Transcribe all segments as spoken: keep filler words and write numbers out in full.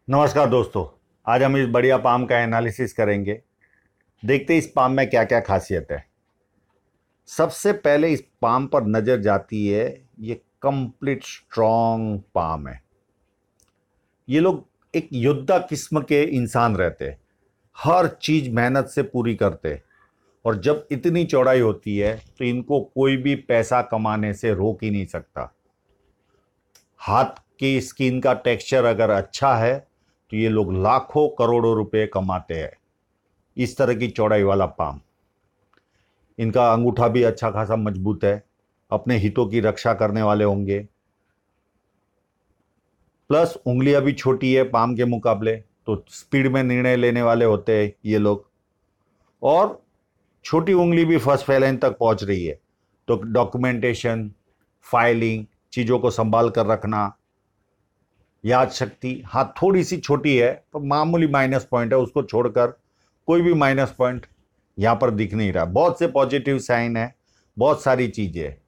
नमस्कार दोस्तों। आज हम इस बढ़िया पाम का एनालिसिस करेंगे। देखते हैं इस पाम में क्या क्या खासियत है। सबसे पहले इस पाम पर नज़र जाती है, ये कंप्लीट स्ट्रॉन्ग पाम है। ये लोग एक योद्धा किस्म के इंसान रहते हैं, हर चीज मेहनत से पूरी करते हैं। और जब इतनी चौड़ाई होती है तो इनको कोई भी पैसा कमाने से रोक ही नहीं सकता। हाथ की स्किन का टेक्सचर अगर अच्छा है तो ये लोग लाखों करोड़ों रुपए कमाते हैं। इस तरह की चौड़ाई वाला पाम। इनका अंगूठा भी अच्छा खासा मजबूत है, अपने हितों की रक्षा करने वाले होंगे। प्लस उंगलियां भी छोटी है पाम के मुकाबले, तो स्पीड में निर्णय लेने वाले होते हैं ये लोग। और छोटी उंगली भी फर्स्ट फैलाइन तक पहुंच रही है, तो डॉक्यूमेंटेशन, फाइलिंग, चीज़ों को संभाल कर रखना, याद शक्ति, हाँ थोड़ी सी छोटी है तो मामूली माइनस पॉइंट है, उसको छोड़कर कोई भी माइनस पॉइंट यहां पर दिख नहीं रहा। बहुत से पॉजिटिव साइन है, बहुत सारी चीजें है।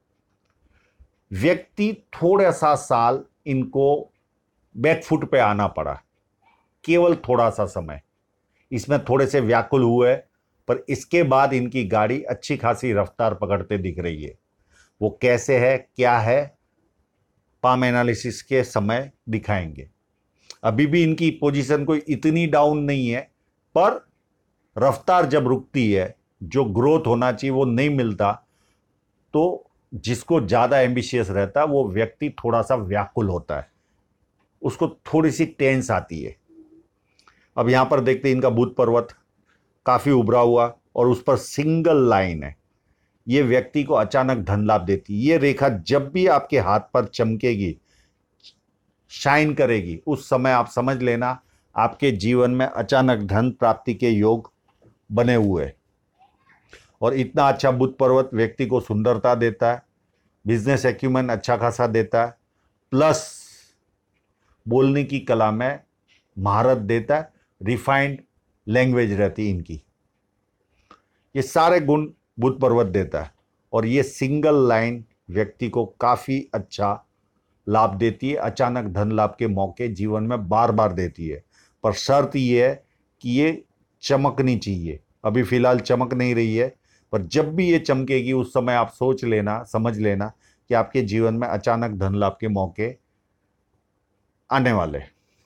व्यक्ति थोड़ा सा साल इनको बैकफुट पे आना पड़ा, केवल थोड़ा सा समय इसमें थोड़े से व्याकुल हुए, पर इसके बाद इनकी गाड़ी अच्छी खासी रफ्तार पकड़ते दिख रही है। वो कैसे है क्या है, पाम एनालिसिस के समय दिखाएंगे। अभी भी इनकी पोजीशन कोई इतनी डाउन नहीं है, पर रफ्तार जब रुकती है, जो ग्रोथ होना चाहिए वो नहीं मिलता, तो जिसको ज्यादा एम्बिशियस रहता है वो व्यक्ति थोड़ा सा व्याकुल होता है, उसको थोड़ी सी टेंस आती है। अब यहां पर देखते हैं इनका बुध पर्वत काफी उभरा हुआ और उस पर सिंगल लाइन है। ये व्यक्ति को अचानक धन लाभ देती है। ये रेखा जब भी आपके हाथ पर चमकेगी, शाइन करेगी, उस समय आप समझ लेना आपके जीवन में अचानक धन प्राप्ति के योग बने हुए हैं। और इतना अच्छा बुध पर्वत व्यक्ति को सुंदरता देता है, बिजनेस एक्यूमेंट अच्छा खासा देता है, प्लस बोलने की कला में महारत देता है, रिफाइंड लैंग्वेज रहती इनकी। ये सारे गुण बुध पर्वत देता है। और ये सिंगल लाइन व्यक्ति को काफी अच्छा लाभ देती है, अचानक धन लाभ के मौके जीवन में बार बार देती है। पर शर्त ये है कि ये चमकनी चाहिए। अभी फिलहाल चमक नहीं रही है, पर जब भी ये चमकेगी उस समय आप सोच लेना, समझ लेना कि आपके जीवन में अचानक धन लाभ के मौके आने वाले।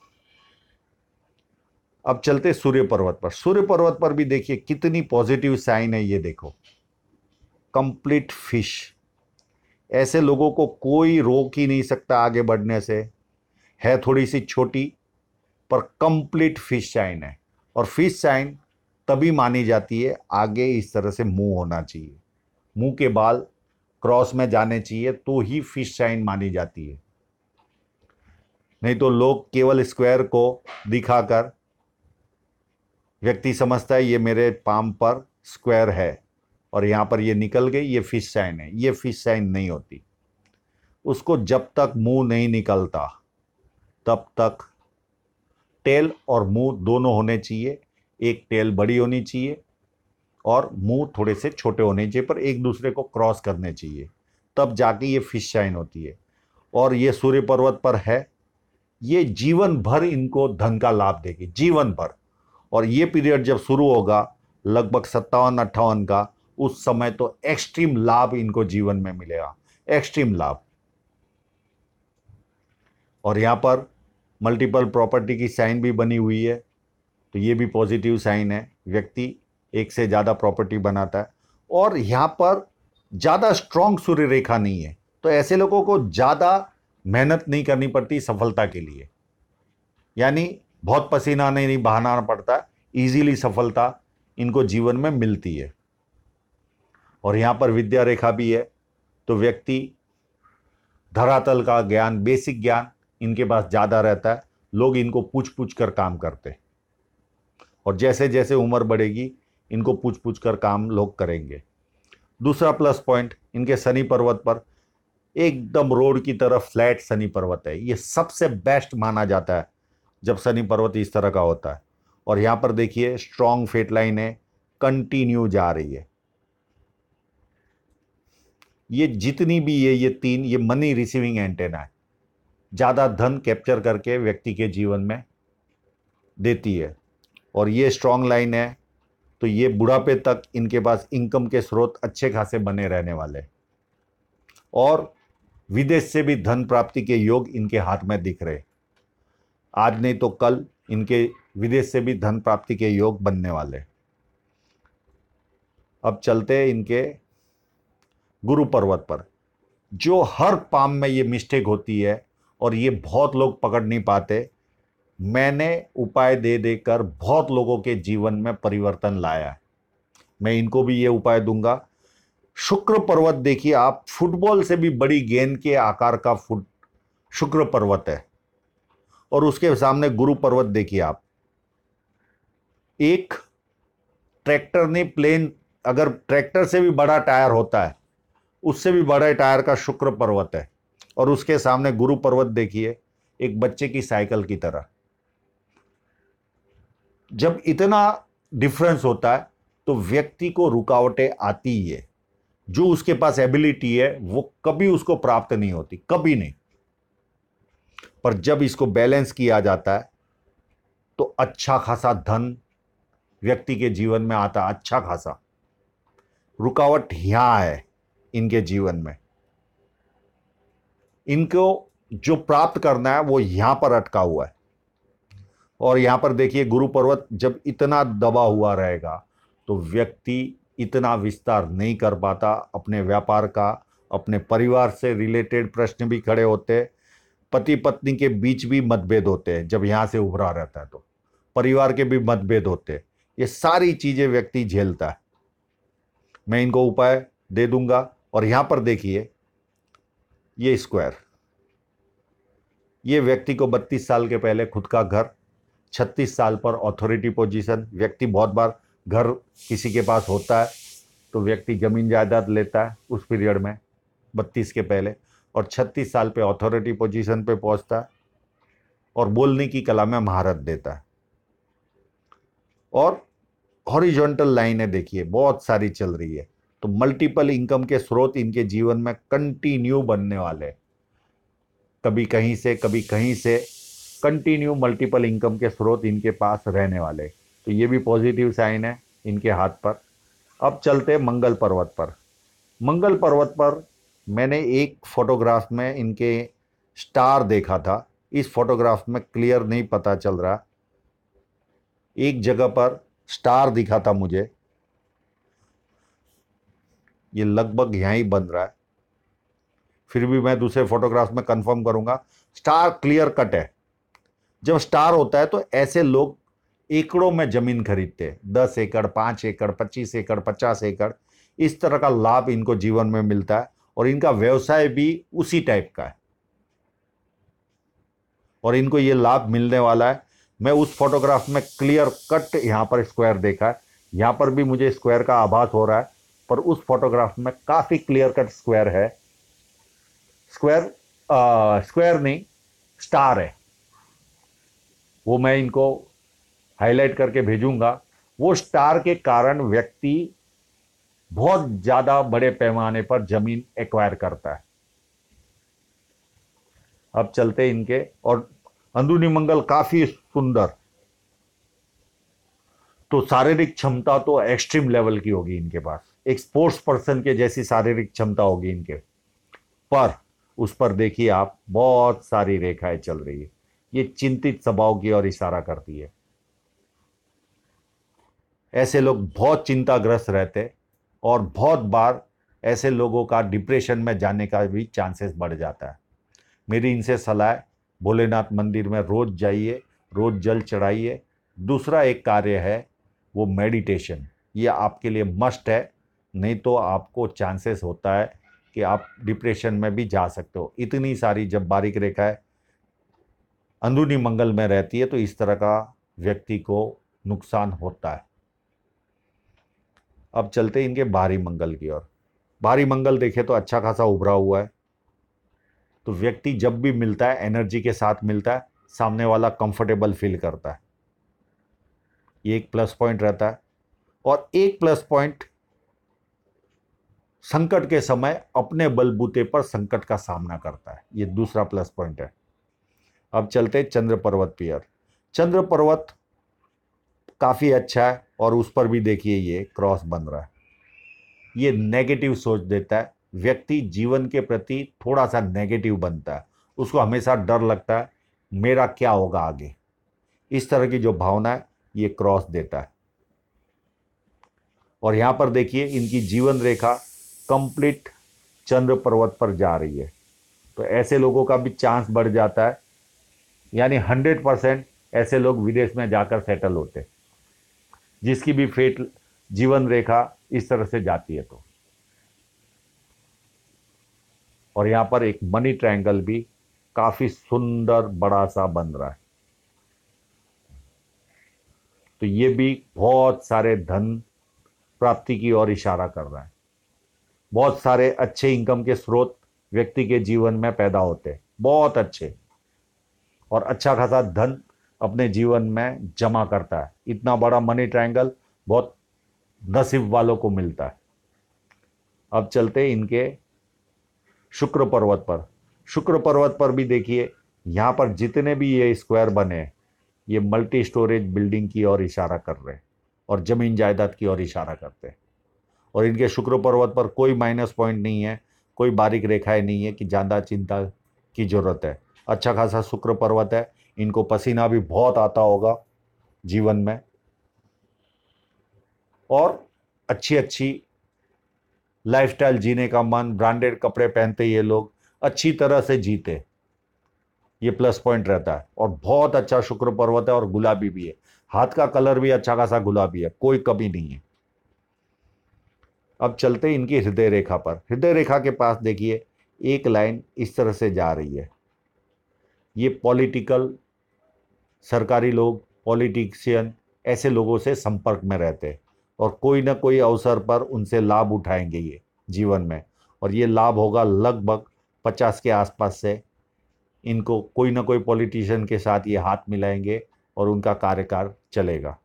अब चलते सूर्य पर्वत पर। सूर्य पर्वत पर भी देखिए कितनी पॉजिटिव साइन है। ये देखो, कंप्लीट फिश। ऐसे लोगों को कोई रोक ही नहीं सकता आगे बढ़ने से। है थोड़ी सी छोटी, पर कंप्लीट फिश साइन है। और फिश साइन तभी मानी जाती है, आगे इस तरह से मुंह होना चाहिए, मुंह के बाल क्रॉस में जाने चाहिए, तो ही फिश साइन मानी जाती है। नहीं तो लोग केवल स्क्वायर को दिखाकर व्यक्ति समझता है ये मेरे पाम पर स्क्वायर है और यहां पर ये निकल गई, ये फिश साइन है। ये फिश साइन नहीं होती। उसको जब तक मुंह नहीं निकलता तब तक टेल और मुंह दोनों होने चाहिए। एक टेल बड़ी होनी चाहिए और मुंह थोड़े से छोटे होने चाहिए, पर एक दूसरे को क्रॉस करने चाहिए, तब जाके ये फिश साइन होती है। और ये सूर्य पर्वत पर है। ये जीवन भर इनको धन का लाभ देगी, जीवन भर। और ये पीरियड जब शुरू होगा लगभग सत्तावन अट्ठावन का, उस समय तो एक्सट्रीम लाभ इनको जीवन में मिलेगा, एक्सट्रीम लाभ। और यहां पर मल्टीपल प्रॉपर्टी की साइन भी बनी हुई है, तो ये भी पॉजिटिव साइन है। व्यक्ति एक से ज़्यादा प्रॉपर्टी बनाता है। और यहाँ पर ज़्यादा स्ट्रॉन्ग सूर्य रेखा नहीं है, तो ऐसे लोगों को ज़्यादा मेहनत नहीं करनी पड़ती सफलता के लिए। यानी बहुत पसीना नहीं बहाना पड़ता, इजीली सफलता इनको जीवन में मिलती है। और यहाँ पर विद्या रेखा भी है, तो व्यक्ति धरातल का ज्ञान, बेसिक ज्ञान इनके पास ज़्यादा रहता है। लोग इनको पूछ पूछ कर काम करते, और जैसे जैसे उम्र बढ़ेगी इनको पूछ पूछ कर काम लोग करेंगे। दूसरा प्लस पॉइंट, इनके शनि पर्वत पर एकदम रोड की तरफ फ्लैट शनि पर्वत है। ये सबसे बेस्ट माना जाता है जब शनि पर्वत इस तरह का होता है। और यहां पर देखिए स्ट्रॉन्ग फेट लाइन है, कंटिन्यू जा रही है। ये जितनी भी ये ये तीन, ये मनी रिसीविंग एंटेना है, ज्यादा धन कैप्चर करके व्यक्ति के जीवन में देती है और ये स्ट्रॉन्ग लाइन है, तो ये बुढ़ापे तक इनके पास इनकम के स्रोत अच्छे खासे बने रहने वाले और विदेश से भी धन प्राप्ति के योग इनके हाथ में दिख रहे। आज नहीं तो कल इनके विदेश से भी धन प्राप्ति के योग बनने वाले। अब चलते हैं इनके गुरु पर्वत पर। जो हर पाम में ये मिस्टेक होती है और ये बहुत लोग पकड़ नहीं पाते, मैंने उपाय दे देकर बहुत लोगों के जीवन में परिवर्तन लाया है। मैं इनको भी ये उपाय दूंगा। शुक्र पर्वत देखिए आप, फुटबॉल से भी बड़ी गेंद के आकार का फुट शुक्र पर्वत है और उसके सामने गुरु पर्वत देखिए आप। एक ट्रैक्टर ने प्लेन, अगर ट्रैक्टर से भी बड़ा टायर होता है, उससे भी बड़े टायर का शुक्र पर्वत है और उसके सामने गुरु पर्वत देखिए, एक बच्चे की साइकिल की तरह। जब इतना डिफरेंस होता है तो व्यक्ति को रुकावटें आती ही है। जो उसके पास एबिलिटी है वो कभी उसको प्राप्त नहीं होती, कभी नहीं। पर जब इसको बैलेंस किया जाता है तो अच्छा खासा धन व्यक्ति के जीवन में आता है, अच्छा खासा। रुकावट यहां है इनके जीवन में, इनको जो प्राप्त करना है वो यहां पर अटका हुआ है। और यहां पर देखिए गुरु पर्वत जब इतना दबा हुआ रहेगा तो व्यक्ति इतना विस्तार नहीं कर पाता अपने व्यापार का, अपने परिवार से रिलेटेड प्रश्न भी खड़े होते हैं, पति पत्नी के बीच भी मतभेद होते हैं। जब यहां से उभरा रहता है तो परिवार के भी मतभेद होते हैं। ये सारी चीजें व्यक्ति झेलता है। मैं इनको उपाय दे दूंगा। और यहां पर देखिए ये स्क्वायर, ये व्यक्ति को बत्तीस साल के पहले खुद का घर, छत्तीस साल पर अथॉरिटी पोजीशन। व्यक्ति बहुत बार घर किसी के पास होता है तो व्यक्ति जमीन जायदाद लेता है उस पीरियड में बत्तीस के पहले, और छत्तीस साल पे अथॉरिटी पोजीशन पे पहुंचता है और बोलने की कला में महारत देता है। और हॉरिजॉन्टल लाइनें देखिए बहुत सारी चल रही है, तो मल्टीपल इनकम के स्रोत इनके जीवन में कंटिन्यू बनने वाले। कभी कहीं से कभी कहीं से कंटिन्यू मल्टीपल इनकम के स्रोत इनके पास रहने वाले। तो ये भी पॉजिटिव साइन है इनके हाथ पर। अब चलते मंगल पर्वत पर। मंगल पर्वत पर मैंने एक फोटोग्राफ में इनके स्टार देखा था। इस फोटोग्राफ में क्लियर नहीं पता चल रहा, एक जगह पर स्टार दिखा था मुझे, ये लगभग यहां ही बन रहा है, फिर भी मैं दूसरे फोटोग्राफ में कंफर्म करूंगा। स्टार क्लियर कट है। जब स्टार होता है तो ऐसे लोग एकड़ों में जमीन खरीदते हैं, दस एकड़, पांच एकड़, पच्चीस एकड़, पचास एकड़, इस तरह का लाभ इनको जीवन में मिलता है और इनका व्यवसाय भी उसी टाइप का है और इनको ये लाभ मिलने वाला है। मैं उस फोटोग्राफ में क्लियर कट यहां पर स्क्वायर देखा है, यहां पर भी मुझे स्क्वायर का आभास हो रहा है, पर उस फोटोग्राफ में काफी क्लियर कट स्क्वायर है। स्क्वायर स्क्वायर नहीं, स्टार है। वो मैं इनको हाईलाइट करके भेजूंगा। वो स्टार के कारण व्यक्ति बहुत ज्यादा बड़े पैमाने पर जमीन एक्वायर करता है। अब चलते इनके, और अंदरूनी मंगल काफी सुंदर, तो शारीरिक क्षमता तो एक्सट्रीम लेवल की होगी इनके पास, एक स्पोर्ट्स पर्सन के जैसी शारीरिक क्षमता होगी इनके। पर उस पर देखिए आप बहुत सारी रेखाएं चल रही है, ये चिंतित स्वभाव की ओर इशारा करती है। ऐसे लोग बहुत चिंताग्रस्त रहते और बहुत बार ऐसे लोगों का डिप्रेशन में जाने का भी चांसेस बढ़ जाता है। मेरी इनसे सलाह है, भोलेनाथ मंदिर में रोज जाइए, रोज जल चढ़ाइए। दूसरा एक कार्य है वो मेडिटेशन, ये आपके लिए मस्ट है, नहीं तो आपको चांसेस होता है कि आप डिप्रेशन में भी जा सकते हो। इतनी सारी जब बारीक रेखाएं अंदरूनी मंगल में रहती है तो इस तरह का व्यक्ति को नुकसान होता है। अब चलते इनके बाहरी मंगल की ओर। बाहरी मंगल देखे तो अच्छा खासा उभरा हुआ है, तो व्यक्ति जब भी मिलता है एनर्जी के साथ मिलता है, सामने वाला कंफर्टेबल फील करता है, ये एक प्लस पॉइंट रहता है। और एक प्लस पॉइंट, संकट के समय अपने बलबूते पर संकट का सामना करता है, ये दूसरा प्लस पॉइंट है। अब चलते चंद्र पर्वत पर। चंद्र पर्वत काफ़ी अच्छा है। और उस पर भी देखिए ये क्रॉस बन रहा है। ये नेगेटिव सोच देता है, व्यक्ति जीवन के प्रति थोड़ा सा नेगेटिव बनता है, उसको हमेशा डर लगता है मेरा क्या होगा आगे। इस तरह की जो भावना है ये क्रॉस देता है। और यहां पर देखिए इनकी जीवन रेखा कंप्लीट चंद्र पर्वत पर जा रही है, तो ऐसे लोगों का भी चांस बढ़ जाता है, यानी हंड्रेड परसेंट ऐसे लोग विदेश में जाकर सेटल होते, जिसकी भी फेट जीवन रेखा इस तरह से जाती है। तो और यहां पर एक मनी ट्रायंगल भी काफी सुंदर बड़ा सा बन रहा है, तो ये भी बहुत सारे धन प्राप्ति की ओर इशारा कर रहा है। बहुत सारे अच्छे इनकम के स्रोत व्यक्ति के जीवन में पैदा होते हैं, बहुत अच्छे, और अच्छा खासा धन अपने जीवन में जमा करता है। इतना बड़ा मनी ट्रायंगल बहुत नसीब वालों को मिलता है। अब चलते इनके शुक्र पर्वत पर। शुक्र पर्वत पर भी देखिए यहां पर जितने भी ये स्क्वायर बने हैं, ये मल्टी स्टोरेज बिल्डिंग की ओर इशारा कर रहे हैं और जमीन जायदाद की ओर इशारा करते हैं। और इनके शुक्र पर्वत पर कोई माइनस पॉइंट नहीं है, कोई बारीक रेखाएं नहीं है कि ज़्यादा चिंता की जरूरत है। अच्छा खासा शुक्र पर्वत है, इनको पसीना भी बहुत आता होगा जीवन में, और अच्छी अच्छी लाइफस्टाइल जीने का मन, ब्रांडेड कपड़े पहनते ये लोग, अच्छी तरह से जीते, ये प्लस पॉइंट रहता है। और बहुत अच्छा शुक्र पर्वत है और गुलाबी भी है, हाथ का कलर भी अच्छा खासा गुलाबी है, कोई कमी नहीं है। अब चलते इनकी हृदय रेखा पर। हृदय रेखा के पास देखिए एक लाइन इस तरह से जा रही है। ये पॉलिटिकल, सरकारी लोग, पॉलिटिशियन, ऐसे लोगों से संपर्क में रहते हैं और कोई ना कोई अवसर पर उनसे लाभ उठाएंगे ये जीवन में, और ये लाभ होगा लगभग पचास के आसपास से। इनको कोई ना कोई पॉलिटिशियन के साथ ये हाथ मिलाएंगे और उनका कार्यकाल चलेगा।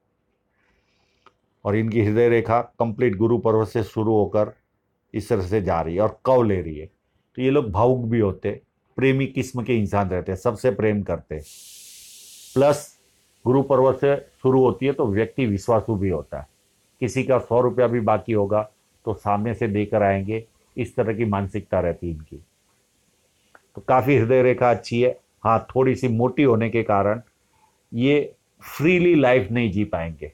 और इनकी हृदय रेखा कंप्लीट गुरु पर्वत से शुरू होकर इस तरह से जा रही है और कव ले रही है। तो ये लोग भावुक भी होते, प्रेमी किस्म के इंसान रहते हैं, सबसे प्रेम करते। प्लस गुरु पर्वत से शुरू होती है तो व्यक्ति विश्वासु भी होता है, किसी का सौ रुपया भी बाकी होगा तो सामने से देकर आएंगे, इस तरह की मानसिकता रहती है इनकी। तो काफ़ी हृदय रेखा अच्छी है। हाँ, थोड़ी सी मोटी होने के कारण ये फ्रीली लाइफ नहीं जी पाएंगे,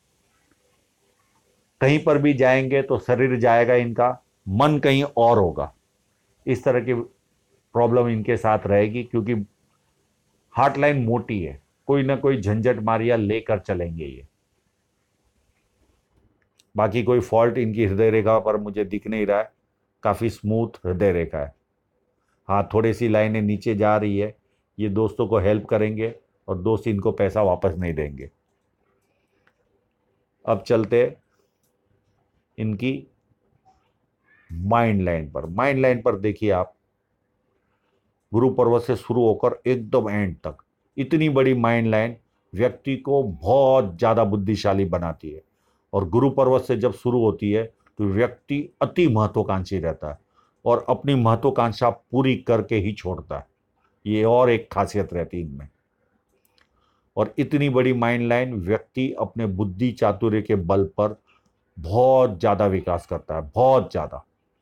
कहीं पर भी जाएंगे तो शरीर जाएगा इनका, मन कहीं और होगा, इस तरह की प्रॉब्लम इनके साथ रहेगी, क्योंकि हार्ट लाइन मोटी है, कोई ना कोई झंझट मारिया लेकर चलेंगे ये। बाकी कोई फॉल्ट इनकी हृदय रेखा पर मुझे दिख नहीं रहा है, काफ़ी स्मूथ हृदय रेखा है। हाँ, थोड़ी सी लाइनें नीचे जा रही है, ये दोस्तों को हेल्प करेंगे और दोस्त इनको पैसा वापस नहीं देंगे। अब चलते इनकी माइंड लाइन पर। माइंड लाइन पर देखिए आप, गुरु पर्वत से शुरू होकर एकदम एंड तक इतनी बड़ी माइंड लाइन व्यक्ति को बहुत ज़्यादा बुद्धिशाली बनाती है। और गुरु पर्वत से जब शुरू होती है तो व्यक्ति अति महत्वाकांक्षी रहता है और अपनी महत्वाकांक्षा पूरी करके ही छोड़ता है, ये और एक खासियत रहती है इनमें। और इतनी बड़ी माइंड लाइन व्यक्ति अपने बुद्धि चातुर्य के बल पर बहुत ज़्यादा विकास करता है, बहुत ज़्यादा।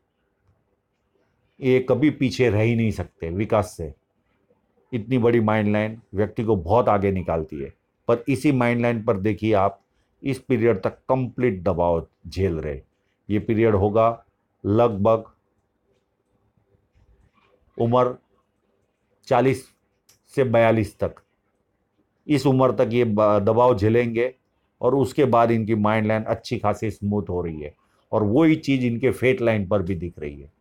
ये कभी पीछे रह ही नहीं सकते विकास से। इतनी बड़ी माइंड लाइन व्यक्ति को बहुत आगे निकालती है। पर इसी माइंड लाइन पर देखिए आप इस पीरियड तक कंप्लीट दबाव झेल रहे। ये पीरियड होगा लगभग उम्र चालीस से बयालीस तक, इस उम्र तक ये दबाव झेलेंगे और उसके बाद इनकी माइंड लाइन अच्छी खासी स्मूथ हो रही है। और वही चीज़ इनके फेट लाइन पर भी दिख रही है।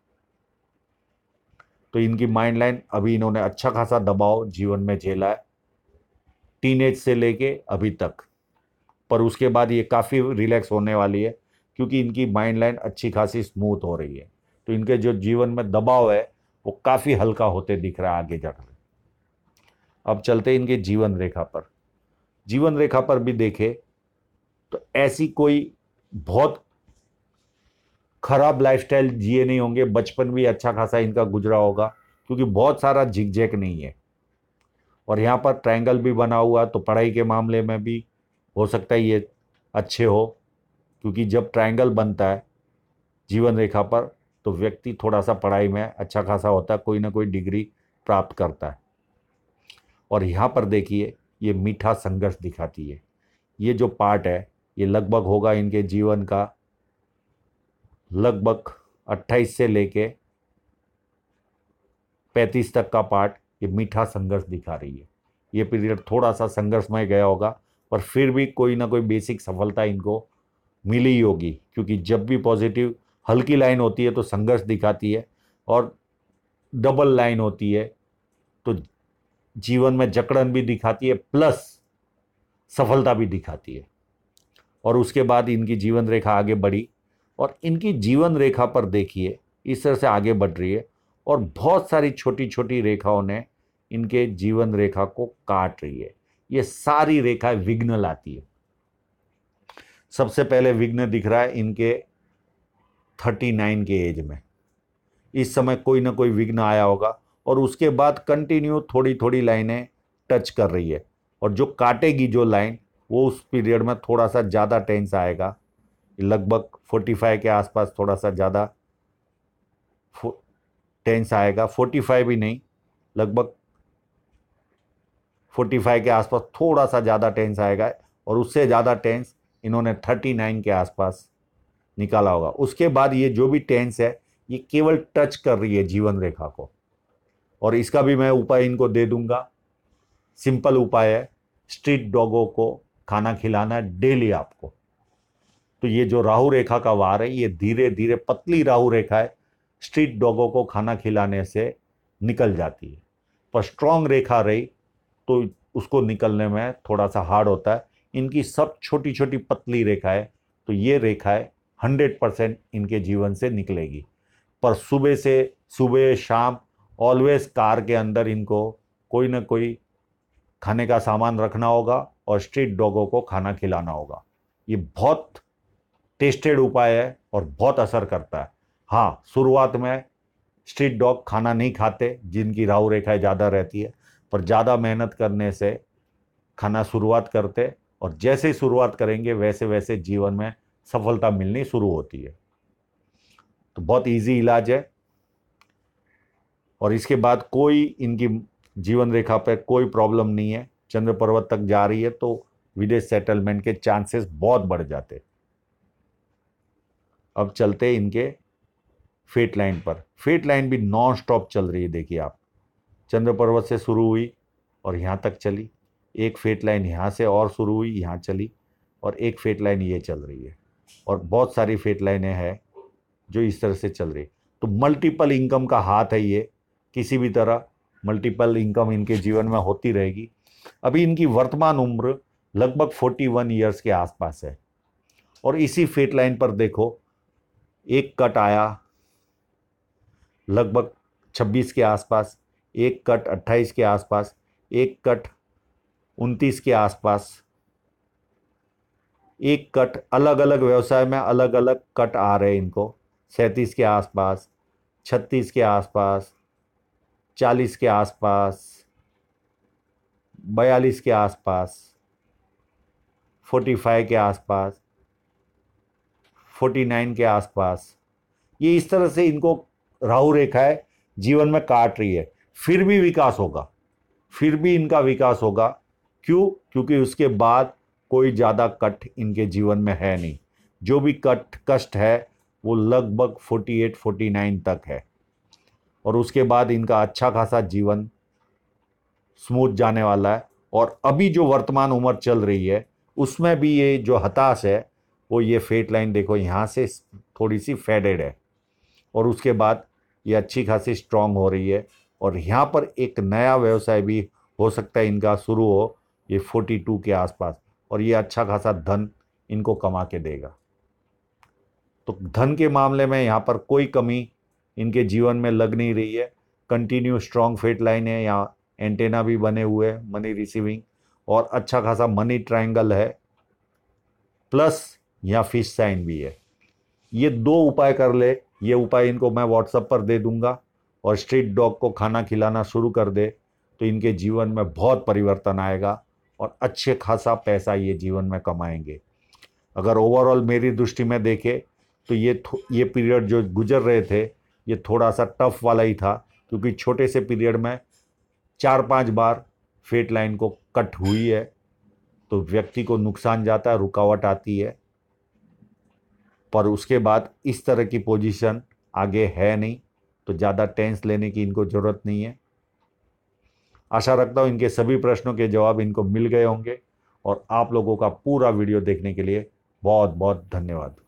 तो इनकी माइंड लाइन अभी इन्होंने अच्छा खासा दबाव जीवन में झेला है टीनेज से लेके अभी तक, पर उसके बाद ये काफ़ी रिलैक्स होने वाली है क्योंकि इनकी माइंड लाइन अच्छी खासी स्मूथ हो रही है। तो इनके जो जीवन में दबाव है वो काफ़ी हल्का होते दिख रहा है आगे जाकर। अब चलते इनके जीवन रेखा पर। जीवन रेखा पर भी देखे तो ऐसी कोई बहुत खराब लाइफस्टाइल जिए नहीं होंगे, बचपन भी अच्छा खासा इनका गुजरा होगा क्योंकि बहुत सारा झिकझैक नहीं है। और यहाँ पर ट्रायंगल भी बना हुआ तो पढ़ाई के मामले में भी हो सकता है ये अच्छे हो, क्योंकि जब ट्रायंगल बनता है जीवन रेखा पर तो व्यक्ति थोड़ा सा पढ़ाई में अच्छा खासा होता है, कोई ना कोई डिग्री प्राप्त करता है। और यहाँ पर देखिए ये मीठा संघर्ष दिखाती है। ये जो पार्ट है ये लगभग होगा इनके जीवन का लगभग अट्ठाईस से लेके पैंतीस तक का पार्ट, ये मीठा संघर्ष दिखा रही है। ये पीरियड थोड़ा सा संघर्षमय गया होगा, पर फिर भी कोई ना कोई बेसिक सफलता इनको मिली ही होगी, क्योंकि जब भी पॉजिटिव हल्की लाइन होती है तो संघर्ष दिखाती है, और डबल लाइन होती है तो जीवन में जकड़न भी दिखाती है प्लस सफलता भी दिखाती है। और उसके बाद इनकी जीवन रेखा आगे बढ़ी, और इनकी जीवन रेखा पर देखिए इस तरह से आगे बढ़ रही है, और बहुत सारी छोटी छोटी रेखाओं ने इनके जीवन रेखा को काट रही है। ये सारी रेखाएं विघ्न लाती है। सबसे पहले विघ्न दिख रहा है इनके उनतालीस के एज में, इस समय कोई ना कोई विघ्न आया होगा, और उसके बाद कंटिन्यू थोड़ी थोड़ी लाइनें टच कर रही है, और जो काटेगी जो लाइन वो उस पीरियड में थोड़ा सा ज़्यादा टेंस आएगा, लगभग पैंतालीस के आसपास थोड़ा सा ज़्यादा टेंस आएगा, पैंतालीस भी नहीं, लगभग पैंतालीस के आसपास थोड़ा सा ज़्यादा टेंस आएगा, और उससे ज़्यादा टेंस इन्होंने उनतालीस के आसपास निकाला होगा। उसके बाद ये जो भी टेंस है ये केवल टच कर रही है जीवन रेखा को, और इसका भी मैं उपाय इनको दे दूंगा। सिंपल उपाय है, स्ट्रीट डॉगों को खाना खिलाना है डेली आपको। तो ये जो राहु रेखा का वार है ये धीरे धीरे पतली राहु रेखा है, स्ट्रीट डॉगों को खाना खिलाने से निकल जाती है, पर स्ट्रॉन्ग रेखा रही तो उसको निकलने में थोड़ा सा हार्ड होता है। इनकी सब छोटी छोटी पतली रेखाएं, तो ये रेखाएं हंड्रेड परसेंट इनके जीवन से निकलेगी। पर सुबह से सुबह शाम ऑलवेज कार के अंदर इनको कोई ना कोई खाने का सामान रखना होगा और स्ट्रीट डॉगों को खाना खिलाना होगा। ये बहुत टेस्टेड उपाय है और बहुत असर करता है। हाँ, शुरुआत में स्ट्रीट डॉग खाना नहीं खाते जिनकी राहु रेखाएं ज़्यादा रहती है, पर ज़्यादा मेहनत करने से खाना शुरुआत करते, और जैसे ही शुरुआत करेंगे वैसे वैसे जीवन में सफलता मिलनी शुरू होती है। तो बहुत इजी इलाज है, और इसके बाद कोई इनकी जीवन रेखा पर कोई प्रॉब्लम नहीं है, चंद्र पर्वत तक जा रही है तो विदेश सेटलमेंट के चांसेस बहुत बढ़ जाते। अब चलते इनके फेट लाइन पर। फेट लाइन भी नॉन स्टॉप चल रही है। देखिए आप, चंद्र पर्वत से शुरू हुई और यहाँ तक चली, एक फेट लाइन यहाँ से और शुरू हुई, यहाँ चली, और एक फेट लाइन ये चल रही है, और बहुत सारी फेट लाइनें हैं जो इस तरह से चल रही। तो मल्टीपल इनकम का हाथ है ये, किसी भी तरह मल्टीपल इनकम इनके जीवन में होती रहेगी। अभी इनकी वर्तमान उम्र लगभग इकतालीस ईयर्स के आसपास है, और इसी फेट लाइन पर देखो एक कट आया लगभग छब्बीस के आसपास, एक कट अट्ठाईस के आसपास, एक कट उनतीस के आसपास, एक कट अलग अलग व्यवसाय में अलग अलग कट आ रहे हैं इनको, सैंतीस के आसपास, छत्तीस के आसपास, चालीस के आसपास, बयालीस के आसपास, पैंतालीस के आसपास, उनचास के आसपास। ये इस तरह से इनको राहु रेखाएं जीवन में काट रही है। फिर भी विकास होगा, फिर भी इनका विकास होगा। क्यों? क्योंकि उसके बाद कोई ज़्यादा कट इनके जीवन में है नहीं। जो भी कट कष्ट है वो लगभग अड़तालीस उनचास तक है, और उसके बाद इनका अच्छा खासा जीवन स्मूथ जाने वाला है। और अभी जो वर्तमान उम्र चल रही है उसमें भी ये जो हताश है वो ये फेट लाइन देखो यहाँ से थोड़ी सी फेडेड है, और उसके बाद ये अच्छी खासी स्ट्रांग हो रही है। और यहाँ पर एक नया व्यवसाय भी हो सकता है इनका शुरू हो, ये बयालीस के आसपास, और ये अच्छा खासा धन इनको कमा के देगा। तो धन के मामले में यहाँ पर कोई कमी इनके जीवन में लग नहीं रही है। कंटिन्यू स्ट्रांग फेट लाइन है, यहाँ एंटेना भी बने हुए हैं मनी रिसीविंग, और अच्छा खासा मनी ट्रायंगल है, प्लस यहाँ फिश साइन भी है। ये दो उपाय कर ले, ये उपाय इनको मैं व्हाट्सएप पर दे दूंगा, और स्ट्रीट डॉग को खाना खिलाना शुरू कर दे तो इनके जीवन में बहुत परिवर्तन आएगा, और अच्छे खासा पैसा ये जीवन में कमाएंगे। अगर ओवरऑल मेरी दृष्टि में देखे तो ये ये पीरियड जो गुजर रहे थे ये थोड़ा सा टफ वाला ही था, क्योंकि छोटे से पीरियड में चार पांच बार फेट लाइन को कट हुई है, तो व्यक्ति को नुकसान जाता है, रुकावट आती है। पर उसके बाद इस तरह की पोजीशन आगे है नहीं, तो ज़्यादा टेंस लेने की इनको ज़रूरत नहीं है। आशा रखता हूँ इनके सभी प्रश्नों के जवाब इनको मिल गए होंगे, और आप लोगों का पूरा वीडियो देखने के लिए बहुत बहुत धन्यवाद।